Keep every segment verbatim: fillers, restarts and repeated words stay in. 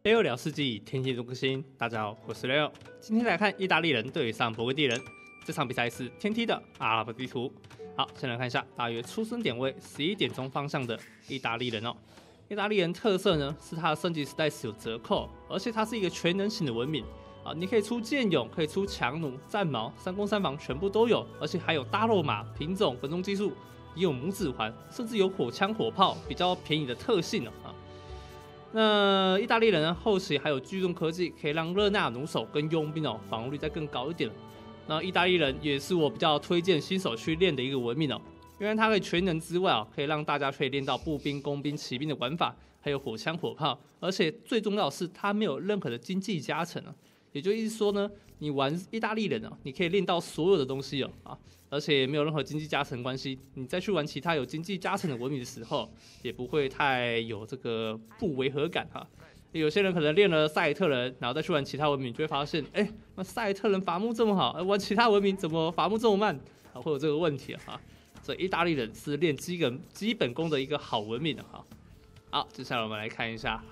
雷欧聊世纪，天天都更新。大家好，我是雷欧。今天来看意大利人对上勃艮第人，这场比赛是天梯的阿拉伯地图。好，先来看一下大约出生点位十一点钟方向的意大利人哦。意大利人特色呢是它的升级时代是有折扣，而且它是一个全能型的文明啊，你可以出剑勇，可以出强弩、战矛、三攻三防全部都有，而且还有大肉马、品种、滚动技术，也有拇指环，甚至有火枪、火炮比较便宜的特性哦啊。那意大利人呢，后期还有巨动科技，可以让热那弩手跟佣兵哦防御率再更高一点。那意大利人也是我比较推荐新手去练的一个文明哦，因为它可以全能之外哦，可以让大家可以练到步兵、工兵、骑兵的玩法，还有火枪、火炮，而且最重要的是它没有任何的经济加成啊。也就意思说呢，你玩意大利人哦，你可以练到所有的东西哦啊，而且没有任何经济加成关系。你再去玩其他有经济加成的文明的时候，也不会太有这个不违和感哈。有些人可能练了赛特人，然后再去玩其他文明，就会发现，哎，那赛特人伐木这么好，玩其他文明怎么伐木这么慢？啊，会有这个问题啊。所以意大利人是练基本基本功的一个好文明的哈。好，接下来我们来看一下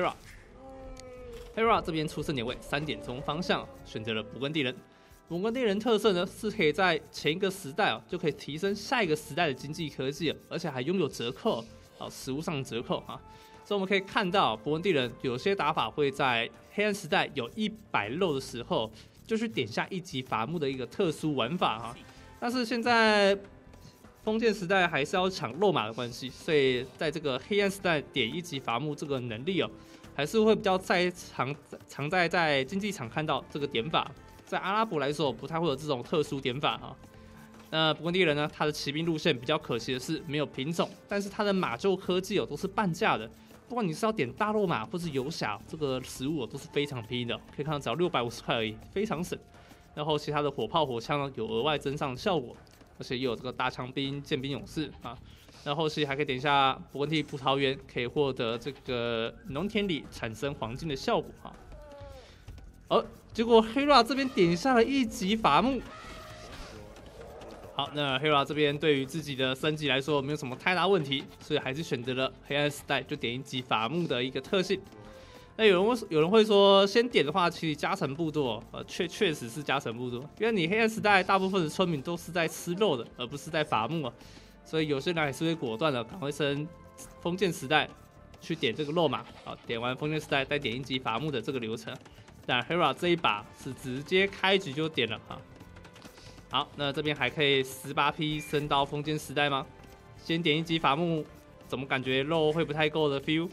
Hera。Hera 这边出生点位三点钟方向，选择了勃艮第人。勃艮第人特色呢是可以在前一个时代哦，就可以提升下一个时代的经济科技，而且还拥有折扣哦，实物上折扣啊。所以我们可以看到，勃艮第人有些打法会在黑暗时代有一百肉的时候，就去点下一级伐木的一个特殊玩法啊。但是现在封建时代还是要抢肉马的关系，所以在这个黑暗时代点一级伐木这个能力哦，还是会比较在常常在在竞技场看到这个点法。在阿拉伯来说，不太会有这种特殊点法哈。那勃艮第人呢，他的骑兵路线比较可惜的是没有品种，但是他的马厩科技哦都是半价的。不管你是要点大肉马或是游侠，这个食物都是非常便宜的，可以看到只要六百五十块而已，非常省。然后其他的火炮、火枪呢有额外增上的效果，而且也有这个大枪兵、剑兵勇士啊。那后期还可以点一下勃艮第葡萄园，可以获得这个农田里产生黄金的效果哈。而结果 Hera 这边点下了一级伐木。好，那 Hera 这边对于自己的升级来说没有什么太大问题，所以还是选择了黑暗时代就点一级伐木的一个特性。那有人会有人会说，先点的话，其实加成部落，呃，确确实是加成部落，因为你黑暗时代大部分的村民都是在吃肉的，而不是在伐木啊，所以有些人还是会果断的赶快升封建时代去点这个肉马，好，点完封建时代再点一级伐木的这个流程。但 Hera 这一把是直接开局就点了哈。好，那这边还可以十八批升到封建时代吗？先点一级伐木，怎么感觉肉会不太够的 feel？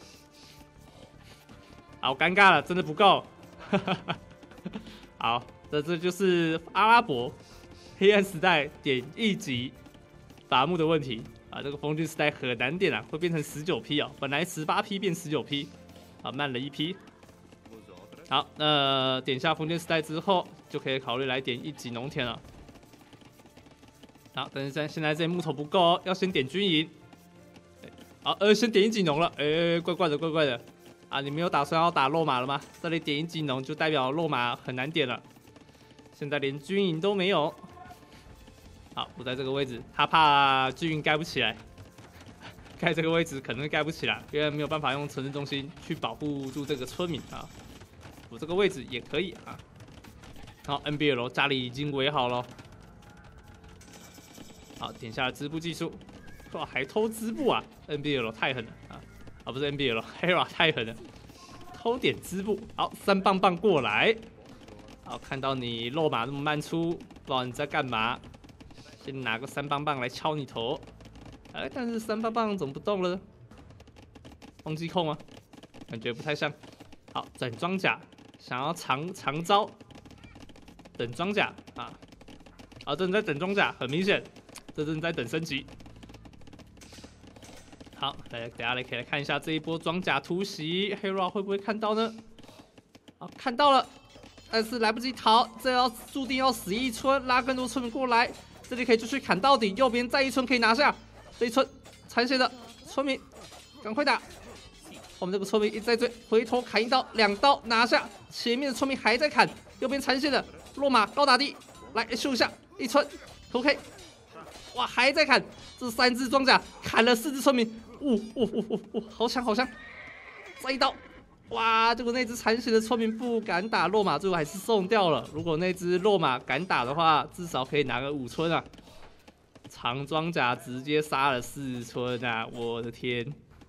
好尴尬了，真的不够。好，那这就是阿拉伯黑暗时代点一级伐木的问题啊。这个封建时代很难点啊，会变成十九批哦，本来十八批变十九批，啊，慢了一批。好，那点下封建时代之后，就可以考虑来点一级农田了。好，但是现在这木头不够哦，要先点军营。好，呃，先点一级农了，哎、欸，怪怪的，怪怪的。啊，你没有打算要打肉马了吗？这里点一级农就代表肉马很难点了。现在连军营都没有。好，不在这个位置，他怕军营盖不起来。盖这个位置可能盖不起来，因为没有办法用城镇中心去保护住这个村民啊。我这个位置也可以啊。好 ，N B L 家里已经围好了。好，点下了织布技术，哇，还偷织布啊 ！N B L 太狠了啊！啊，不是 N B L，Hera 太狠了，偷点织布。好，三棒棒过来。好，看到你肉马那么慢出，不知道你在干嘛。先拿个三棒棒来敲你头。哎，但是三棒棒怎么不动了？忘记控吗？感觉不太像。好，整装甲。想要长长招，等装甲啊！啊，这人在等装甲，很明显，这人在等升级。好，来，等下来可以来看一下这一波装甲突袭 ，Hera 会不会看到呢？好，看到了，但是来不及逃，这要注定要死一村，拉更多村民过来，这里可以继续砍到底，右边再一村可以拿下，这一村残血的村民，赶快打！我们这个村民一直在追，回头砍一刀，两刀拿下。前面的村民还在砍，右边残血的落马高打地，来秀一下一村 ，OK， 哇还在砍，这三只装甲砍了四只村民，呜呜呜呜呜，好强好强！再一刀， 哇！结果那只残血的村民不敢打落马，最后还是送掉了。如果那只落马敢打的话，至少可以拿个五村啊。长装甲直接杀了四村啊！我的天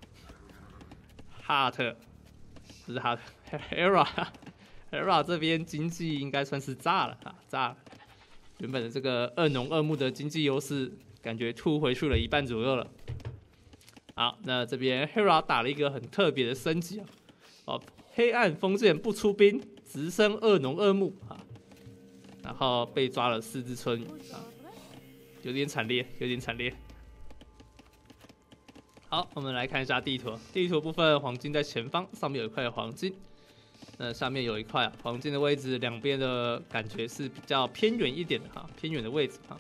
，Heart， 不是 Heart，Hera，Hera 这边经济应该算是炸了啊，炸了。原本的这个二农二木的经济优势，感觉吐回去了一半左右了。好，那这边 Hera 打了一个很特别的升级啊。哦，黑暗封建不出兵，直升二农二木啊，然后被抓了四只村民啊，有点惨烈，有点惨烈。好，我们来看一下地图。地图部分，黄金在前方，上面有一块黄金，那下面有一块、啊、黄金的位置，两边的感觉是比较偏远一点的哈，偏远的位置哈。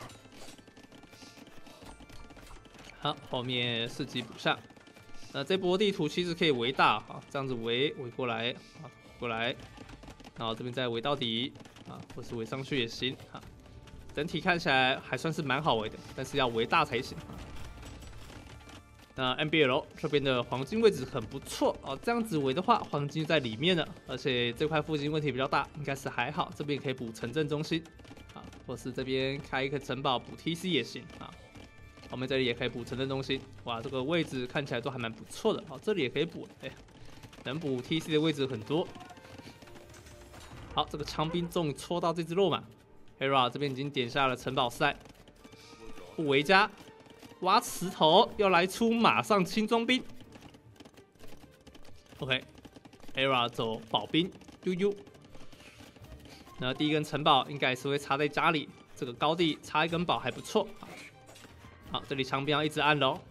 好，后面四级补上。那这波地图其实可以围大哈，这样子围围过来啊，过来，然后这边再围到底啊，或是围上去也行啊。整体看起来还算是蛮好围的，但是要围大才行啊。那 N B L 这边的黄金位置很不错哦，这样子围的话，黄金在里面了，而且这块附近问题比较大，应该是还好，这边可以补城镇中心啊，或是这边开一个城堡补 T C 也行啊。我们这里也可以补城镇中心，哇，这个位置看起来都还蛮不错的。好，这里也可以补，哎，能补 T C 的位置很多。好，这个枪兵终于戳到这只落马 ，Hera 这边已经点下了城堡赛，不围家，挖石头，要来出马上轻装兵。OK，Hera 走保兵，悠悠。那第一根城堡应该是会插在家里，这个高地插一根堡还不错。好，这里枪兵要一直按喽。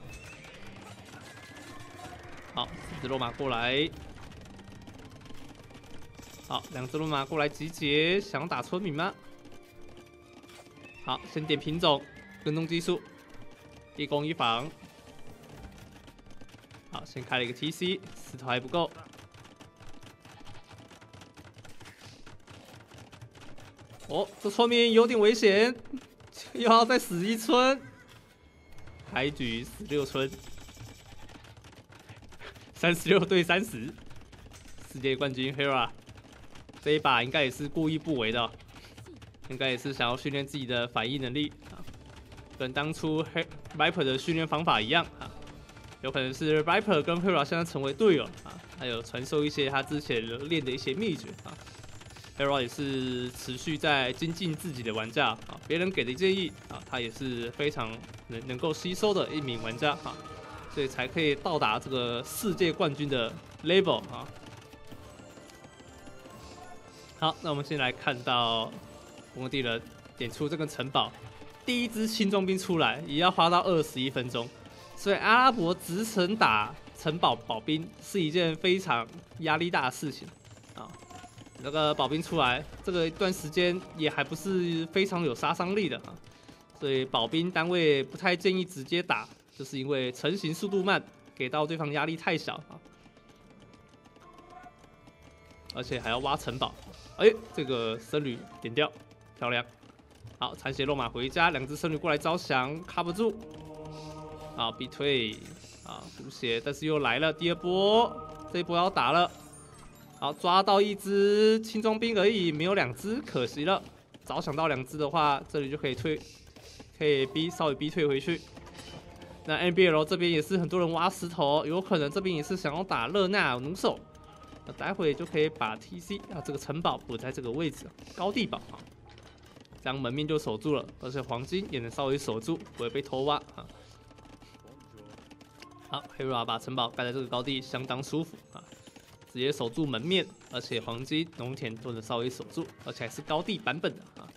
好，四只罗马过来。好，两只罗马过来集结，想打村民吗？好，先点品种，跟踪技术，一攻一防。好，先开了一个 T C， 石头还不够。哦，这村民有点危险，又要再死一村。开局十六村，三十六对三十，世界冠军 Hera 这一把应该也是故意不围的、哦，应该也是想要训练自己的反应能力啊，跟当初 Viper 的训练方法一样啊，有可能是 Viper 跟 Hera 现在成为队友啊，还有传授一些他之前练的一些秘诀啊。Hera 也是持续在精进自己的玩家啊，别人给的建议啊，他也是非常能能够吸收的一名玩家啊，所以才可以到达这个世界冠军的 level 啊。好，那我们先来看到蒙地人点出这个城堡，第一支轻装兵出来也要花到二十一分钟，所以阿拉伯直城打城堡保兵是一件非常压力大的事情啊。那个保兵出来，这个一段时间也还不是非常有杀伤力的啊，所以保兵单位不太建议直接打，就是因为成型速度慢，给到对方压力太小啊，而且还要挖城堡。哎，这个僧侣点掉，漂亮。好，残血落马回家，两只僧侣过来招降，卡不住。好，逼退，啊，补血，但是又来了第二波，这一波要打了。好，抓到一只轻装兵而已，没有两只，可惜了。早想到两只的话，这里就可以退，可以逼稍微逼退回去。那 N B L 这边也是很多人挖石头，有可能这边也是想要打热那弩手。那待会就可以把 T C 啊这个城堡补在这个位置，高地堡啊，这样门面就守住了，而且黄金也能稍微守住，不会被偷挖啊。好 ，Hera 把城堡盖在这个高地，相当舒服啊。直接守住门面，而且黄金、农田都能稍微守住，而且还是高地版本的啊。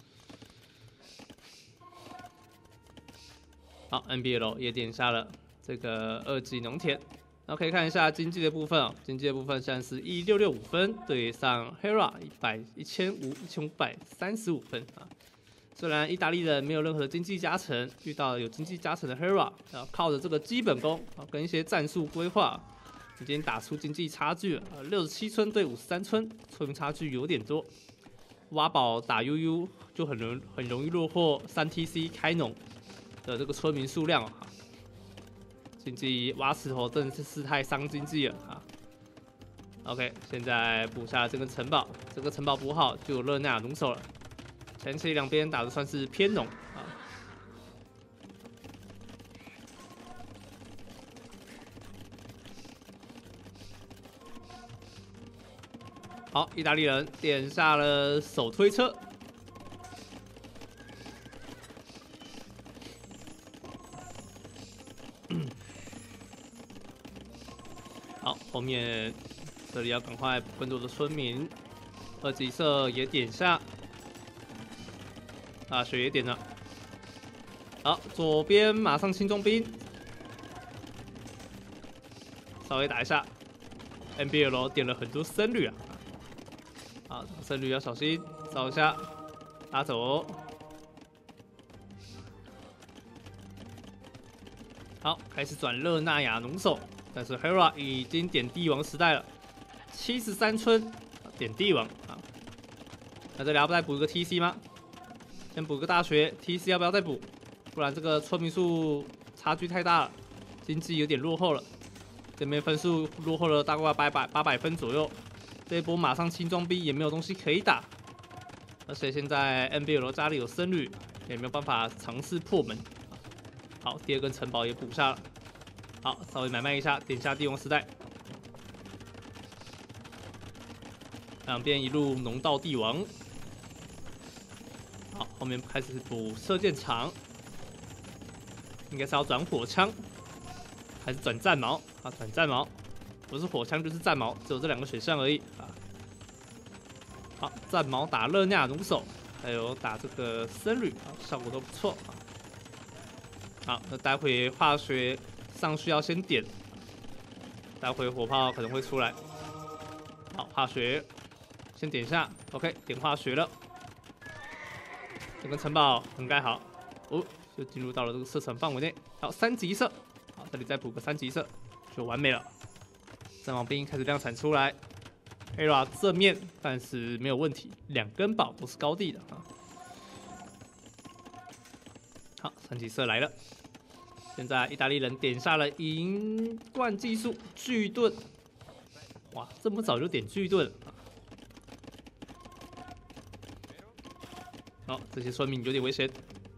好 ，N B L 也点下了这个二级农田。然后可以看一下经济的部分哦，经济的部分现在是一六六五分，对上 Hera 一百一千五一千五百三十五分啊。虽然意大利人没有任何的经济加成，遇到有经济加成的 Hera， 然后靠着这个基本功啊跟一些战术规划。已经打出经济差距了，六十七村对五十三村，村民差距有点多。挖宝打 U U 就很容很容易落后三 T C 开农的这个村民数量啊。经济挖石头真的是太伤经济了啊！ OK， 现在补下这个城堡，这个城堡补好就有热那亚农手了。前期两边打的算是偏农啊。好，意大利人点下了手推车。好，后面这里要赶快补更多的村民。二级社也点下，大学也点了。好，左边马上轻重兵，稍微打一下。N B L 点了很多僧侣啊。 好，僧侣要小心，扫一下，打走。好，开始转热那亚农手，但是 Hera 已经点帝王时代了，七十三村点帝王啊。那这里要不再补一个 T C 吗？先补个大学 T C 要不要再补？不然这个村民数差距太大了，经济有点落后了。这边分数落后了大概八百八百分左右。 这一波马上轻装逼也没有东西可以打，而且现在 N B L 家里有僧侣，也没有办法尝试破门。好，第二根城堡也补下了。好，稍微买卖一下，点下帝王时代。两边一路农到帝王。好，后面开始补射箭场，应该是要转火枪，还是转战矛？啊，转战矛。 不是火枪就是战矛，只有这两个选项而已啊。好，战矛打热那亚农手，还有打这个僧侣啊，效果都不错啊。好，那待会化学上去要先点，待会火炮可能会出来。好，化学先点一下 ，OK， 点化学了。这个城堡很盖好，哦，就进入到了这个射程范围内。好，三级射，好，这里再补个三级射，就完美了。 战矛兵开始量产出来 ，Hera 正面，但是没有问题，两根宝都是高地的啊。好，三级射来了，现在意大利人点下了银冠技术巨盾，哇，这么早就点巨盾啊！好，这些村民有点危险。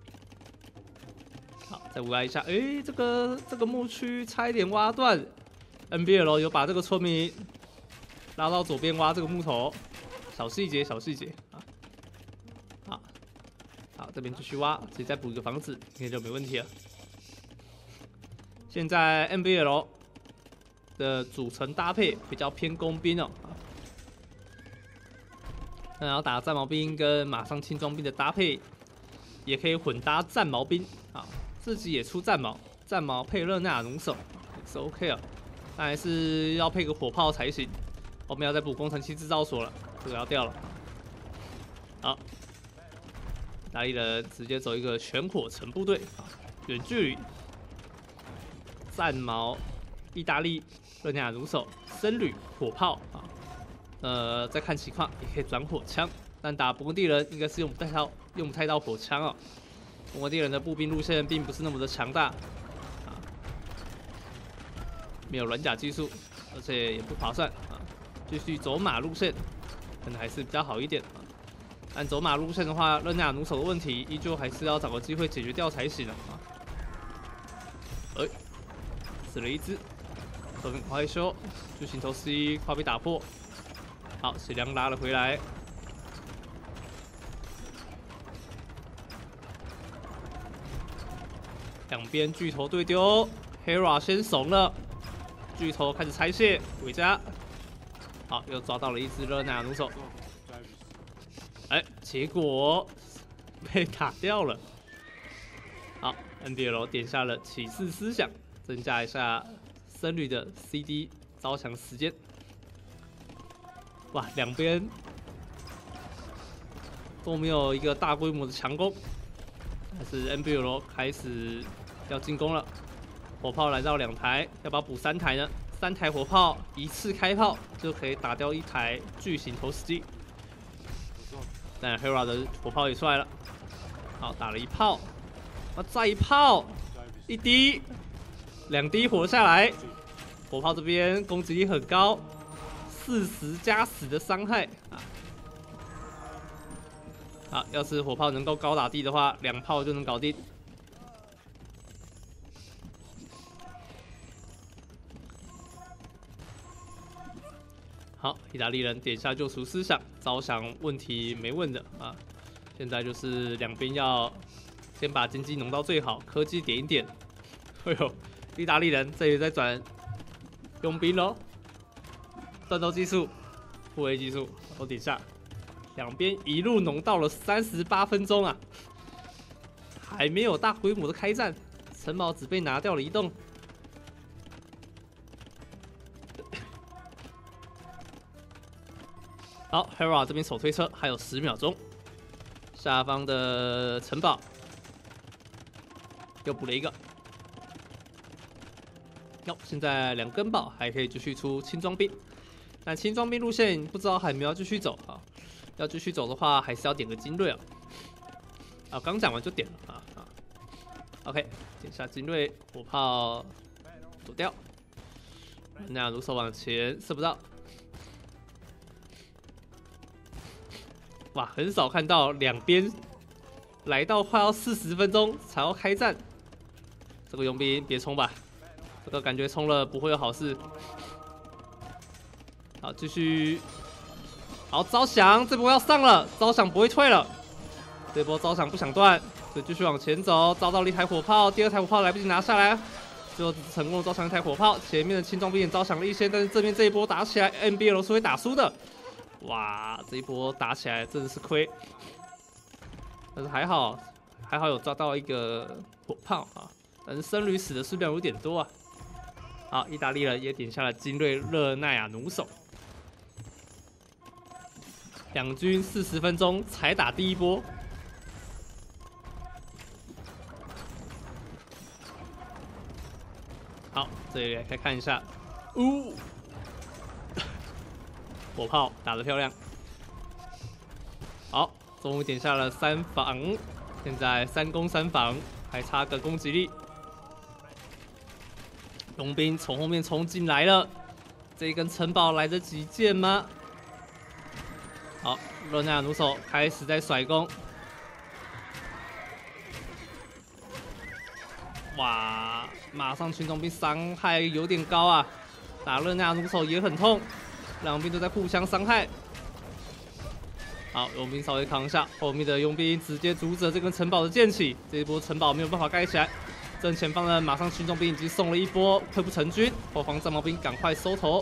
好，再挖一下，哎、欸，这个这个牧区差一点挖断。 N B L 有把这个村民拉到左边挖这个木头，小细节，小细节啊！好，好，这边继续挖，自己再补一个房子，应该就没问题了。现在 N B L 的组成搭配比较偏工兵哦，那要打战矛兵跟马上轻装兵的搭配，也可以混搭战矛兵啊，自己也出战矛，战矛配热那亚农手也是 OK 啊。 当然是要配个火炮才行。我们要再补工程器制造所了，这个要掉了。好，意大利人直接走一个全火城部队啊，远距离战矛，意大利热那亚农手，僧侣火炮啊。呃，再看情况也可以转火枪，但打勃艮第人应该是用不太到用不太到火枪哦。勃艮第人的步兵路线并不是那么的强大。 没有软甲技术，而且也不划算啊。继续走马路线，可能还是比较好一点啊。按走马路线的话，热那亚农手的问题依旧还是要找个机会解决掉才行啊。哎、欸，死了一只，手柄快修，巨型头 C 快被打破。好，血量拉了回来。两边巨头对丢 ，Hera 先怂了。 巨头开始拆卸，回家。好，又抓到了一只热那亚农手。哎，结果被打掉了。好 ，N B L 点下了启示思想，增加一下僧侣的 C D 招降时间。哇，两边都没有一个大规模的强攻，但是 N B L 开始要进攻了。 火炮来到两台，要不要补三台呢？三台火炮一次开炮就可以打掉一台巨型投石机。但 Hera 的火炮也出来了，好，打了一炮，啊，再一炮，一滴，两滴火下来，火炮这边攻击力很高， 四十加十的伤害啊！好，要是火炮能够高打地的话，两炮就能搞定。好，意大利人点下救赎思想，招降问题没问的啊！现在就是两边要先把经济弄到最好，科技点一点。哎呦，意大利人这里在转佣兵喽，战斗技术、护卫技术都点下，两边一路弄到了三十八分钟啊，还没有大规模的开战，城堡只被拿掉了一栋。好 ，Hera 这边手推车还有十秒钟，下方的城堡又补了一个。哦，现在两根宝还可以继续出轻装兵，但轻装兵路线不知道还没有要继续走啊？要继续走的话，还是要点个精锐啊！啊，刚讲完就点了啊啊 ！OK， 点下精锐，火炮躲掉，那如手往前射不到。哇，很少看到两边来到快要四十分钟才要开战，这个佣兵别冲吧。这个感觉冲了不会有好事。好，继续。好，招降，这波要上了，招降不会退了。这波招降不想断，所以继续往前走，招到了一台火炮，第二台火炮来不及拿下来，最后只是成功招降一台火炮。前面的轻装兵也招降了一些，但是这边这一波打起来 ，N B L 是会打输的。哇，这一波打起来真的是亏，但是还好，还好有抓到一个火炮啊，但是僧侣死的数量有点多啊。好，意大利人也点下了精锐热奈亚弩手，两军四十分钟才打第一波。好，这里来看一下，呜、呃，火炮打得漂亮。好，终于点下了三防，现在三攻三防，还差个攻击力。佣兵从后面冲进来了，这一根城堡来得及建吗？好，热奈亚弩手开始在甩弓。哇，马上群众兵伤害有点高啊，打热奈亚弩手也很痛，两兵都在互相伤害。好，佣兵稍微扛一下，后面的佣兵直接阻止这根城堡的建起，这一波城堡没有办法盖起来。正前方的马上群众兵已经送了一波，溃不成军，后方战矛兵赶快收头。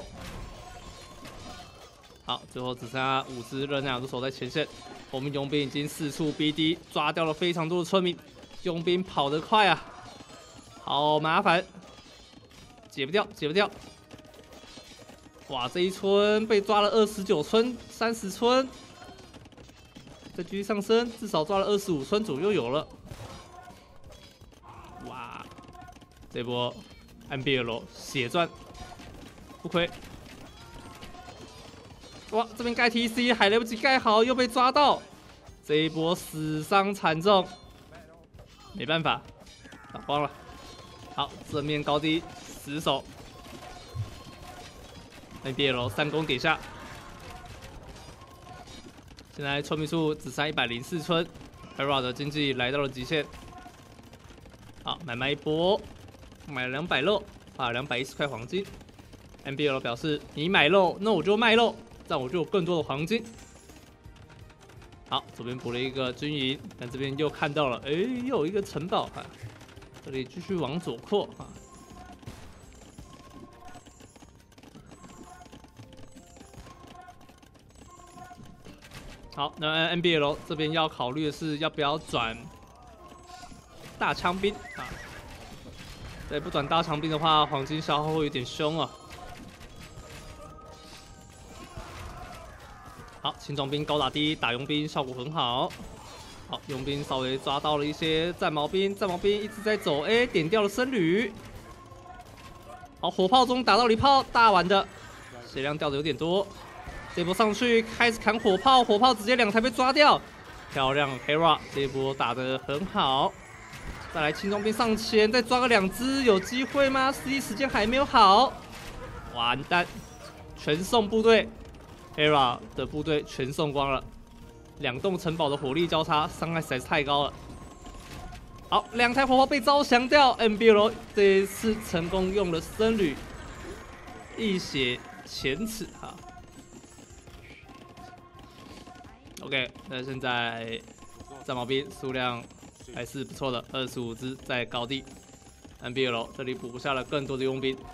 好，最后只剩下五只热奈亚弩手在前线，后面佣兵已经四处逼敌，抓掉了非常多的村民。佣兵跑得快啊，好麻烦，解不掉，解不掉。哇，这一村被抓了二十九村、三十村，再继续上升，至少抓了二十五村左右有了。哇，这波 N B L 血赚，不亏。哇，这边盖 T C 还来不及盖好，又被抓到，这一波死伤惨重，没办法，打光了。好，正面高低死守 ，N B L 三攻点下，现在村民数只剩一百零四村 ，Hera 的经济来到了极限。好，买卖一波，买了两百肉，花了两百一十块黄金。N B L 表示，你买肉，那我就卖肉。这样我就有更多的黄金。好，左边补了一个军营，但这边又看到了，哎，又有一个城堡啊！这里继续往左扩啊。好，那 N B L 这边要考虑的是要不要转大枪兵啊？对，不转大枪兵的话，黄金消耗会有点凶啊。好，轻装兵高打低，打佣兵效果很好。好，佣兵稍微抓到了一些战矛兵，战矛兵一直在走，哎、欸，点掉了僧侣。好，火炮中打到了一炮，大碗的，血量掉的有点多。这波上去开始砍火炮，火炮直接两台被抓掉，漂亮 ，Hera 这一波打得很好。再来轻装兵上前，再抓个两只，有机会吗？实际时间还没有好，完蛋。 全送部队 ，Hera 的部队全送光了。两栋城堡的火力交叉，伤害实在是太高了。好，两台火炮被招降掉 ，M B L 这一次成功用了僧侣一血前耻哈。OK， 那现在战矛兵数量还是不错的，二十五只在高地。M B L 这里补下了更多的佣兵。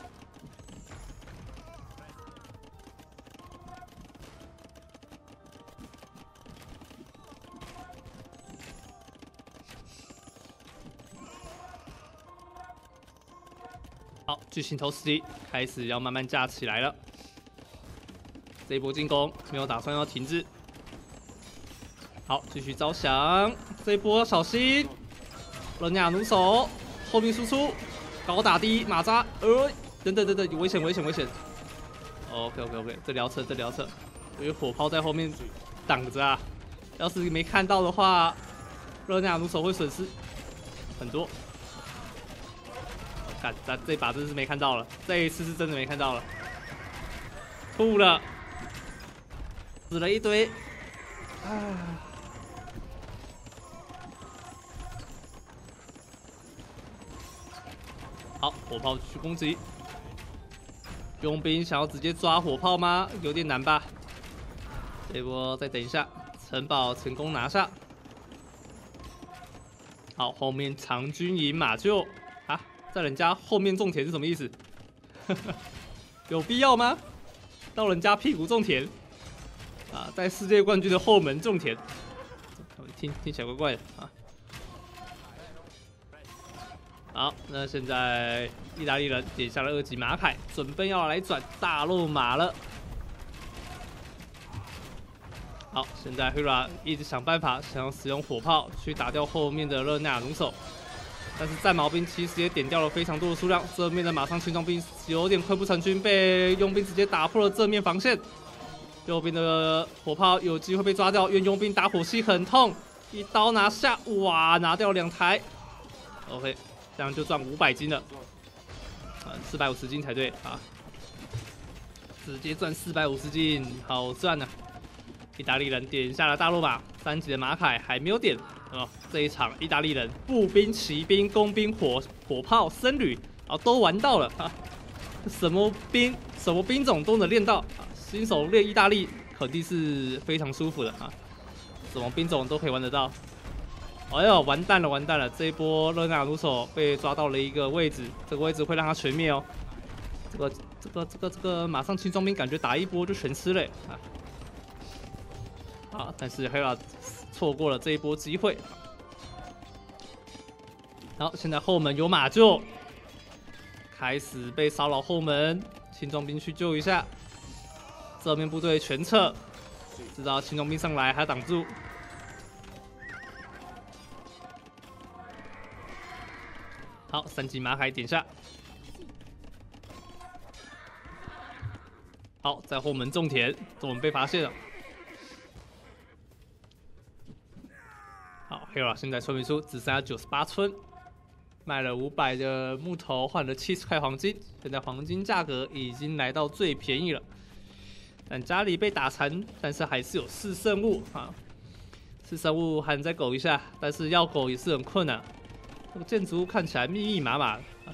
好，巨型投石机开始要慢慢架起来了。这一波进攻没有打算要停滞。好，继续招降，这一波小心。热尼亚弩手后面输出，高打低马扎，呃，等等等等，危险危险危险。OK OK OK， 这里要撤，这里要撤，因为火炮在后面挡着啊。要是没看到的话，热尼亚弩手会损失很多。看，咱这把真是没看到了，这一次是真的没看到了，吐了，死了一堆，啊。好，火炮继续攻击。佣兵想要直接抓火炮吗？有点难吧。这一波再等一下，城堡成功拿下。好，后面长军营马厩啊，在人家后面种田是什么意思？有必要吗？到人家屁股种田啊，在世界冠军的后门种田，听听起来怪怪的啊。好，那现在意大利人点下了二级马凯，准备要来转大肉马了。好，现在 Hera 一直想办法想要使用火炮去打掉后面的热那亚弩手，但是战矛兵其实也点掉了非常多的数量，正面的马上群众兵有点溃不成军，被佣兵直接打破了正面防线。右边的火炮有机会被抓掉，因为佣兵打火器很痛，一刀拿下，哇，拿掉两台。OK。这样就赚五百金了，啊，四百五十金才对啊，直接赚四百五十金，好赚啊！意大利人点下了大肉马，三级的马凯还没有点啊。这一场意大利人步兵、骑兵、工兵、火火炮、僧侣啊都玩到了啊，什么兵什么兵种都能练到啊，新手练意大利肯定是非常舒服的啊，什么兵种都可以玩得到。哎呦，完蛋了，完蛋了！这一波热那亚弩手被抓到了一个位置，这个位置会让他全灭哦。这个、这个、这个、这个，马上轻装兵感觉打一波就全吃了啊！啊，但是 Hera 错过了这一波机会。好，现在后门有马厩，开始被骚扰后门，轻装兵去救一下。正面部队全撤，知道轻装兵上来还挡住。好，三级马凯点下。好，在后门种田，我们被发现了。好 ，Hera 现在村民数只剩下九十八村，卖了五百的木头，换了七十块黄金。现在黄金价格已经来到最便宜了。但家里被打残，但是还是有四圣物啊。四圣物还能再苟一下，但是要苟也是很困难。这个建筑物看起来密密麻麻的，啊、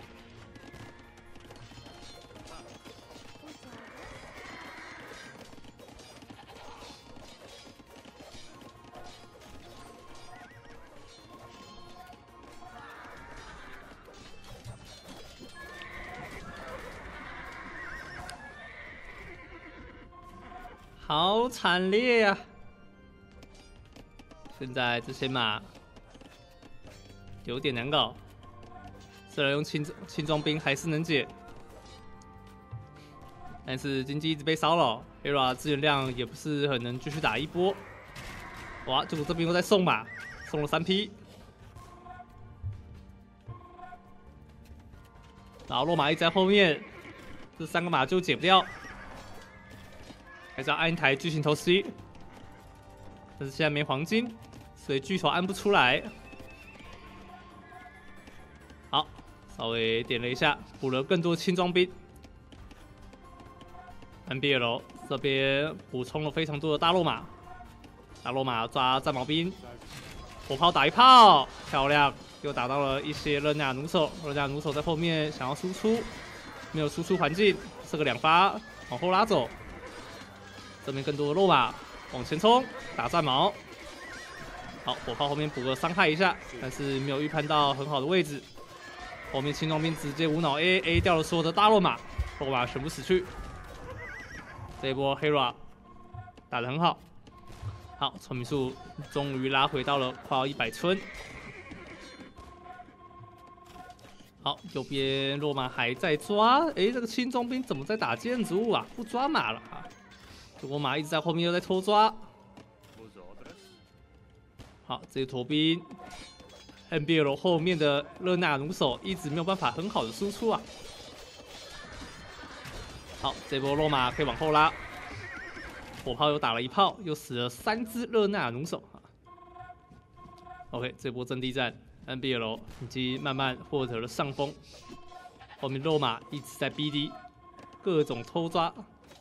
好惨烈呀、啊！现在这些马。有点难搞，虽然用轻轻装兵还是能解，但是经济一直被骚扰 ，Hera 资源量也不是很能继续打一波。哇，结果这边又在送马，送了三匹，然后落马一直在后面，这三个马就解不掉，还是要按一台巨型投石机，但是现在没黄金，所以巨头按不出来。好，稍微点了一下，补了更多轻装兵。 N B L 这边补充了非常多的大肉马，大肉马抓战矛兵，火炮打一炮，漂亮，又打到了一些热那弩手，热那弩手在后面想要输出，没有输出环境，射个两发，往后拉走。这边更多的肉马往前冲，打战矛。好，火炮后面补个伤害一下，但是没有预判到很好的位置。后面轻装兵直接无脑 A A 掉了所有的大肉马，肉马全部死去。这一波 Hera 打得很好，好，村民数终于拉回到了快要一百村。好，右边落马还在抓，哎，这个轻装兵怎么在打建筑物啊？不抓马了啊！结果马一直在后面又在偷抓。好，这一坨兵 N B L 后面的热那弩手一直没有办法很好的输出啊。好，这波落马可以往后拉，火炮又打了一炮，又死了三只热那弩手啊。OK， 这波阵地战 N B L 已经慢慢获得了上风，后面落马一直在 B D， 各种偷抓。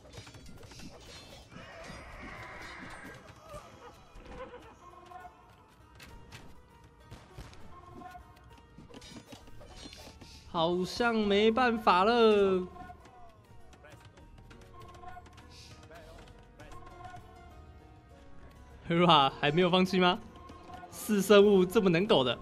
好像没办法了。Hera 还没有放弃吗？是生物这么能苟的？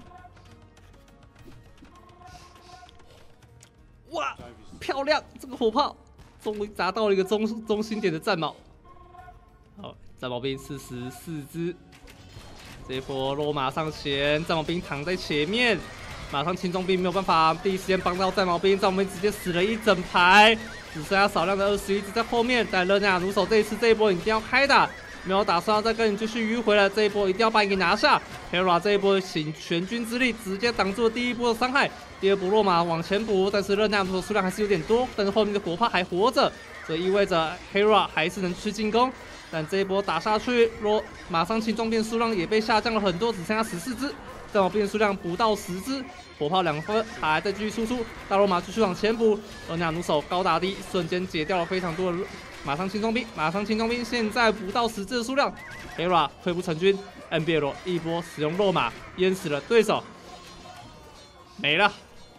哇，漂亮！这个火炮终于砸到了一个中中心点的战矛。好，战矛兵四十四只。这一波落马上前，战矛兵躺在前面。马上轻装兵没有办法第一时间帮到战矛兵，战矛兵直接死了一整排，只剩下少量的二十一只在后面。但热那亚弩手这一次这一波一定要开打，没有打算要再跟你继续迂回了，这一波一定要把你给拿下。Hera 这一波请全军之力直接挡住了第一波的伤害，第二波落马往前补，但是热那亚弩手数量还是有点多，但是后面的火炮还活着，这意味着 Hera 还是能去进攻。但这一波打下去，若马上轻装兵数量也被下降了很多，只剩下十四只。战矛兵数量不到十只，火炮两分，还在继续输出。大罗马继续往前补，热那亚弩手高打低，瞬间解掉了非常多的马上轻装兵。马上轻装兵现在不到十只的数量 ，Hera 退步成军 ，N B L 一波使用落马淹死了对手，没了。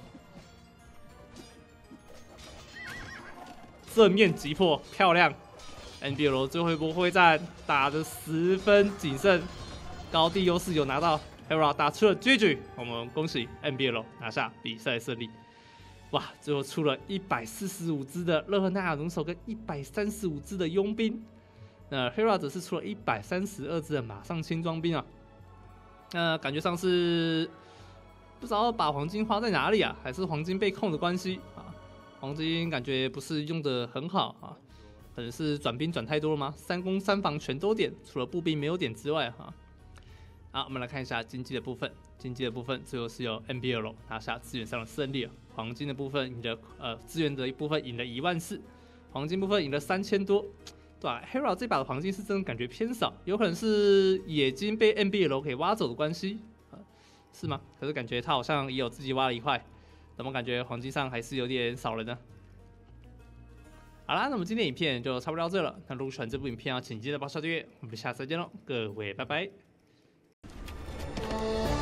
正面击破，漂亮 ！N B L 最后一波会战打得十分谨慎，高地优势有拿到。Hera 打出了 G G， 我们恭喜 N B L 拿下比赛胜利。哇，最后出了一百四十五只的热那亚弩手跟一百三十五只的佣兵，那 Hera 则是出了一百三十二只的马上轻装兵啊。那感觉上是不知道把黄金花在哪里啊，还是黄金被控的关系啊？黄金感觉不是用的很好啊，可能是转兵转太多了吗？三攻三防全都点，除了步兵没有点之外哈。好，我们来看一下经济的部分。经济的部分最后是由 N B L 拿下资源上的胜利。黄金的部分赢了，呃，资源的一部分赢了一万四，黄金部分赢了三千多。对啊 ，Hera 这把的黄金是真的感觉偏少，有可能是冶金被 N B L 给挖走的关系，啊，是吗？可是感觉他好像也有自己挖了一块，怎么感觉黄金上还是有点少了呢？好啦，那我们今天影片就差不多到这了。那如果喜欢这部影片啊，请记得帮我订阅。我们下次再见喽，各位拜拜。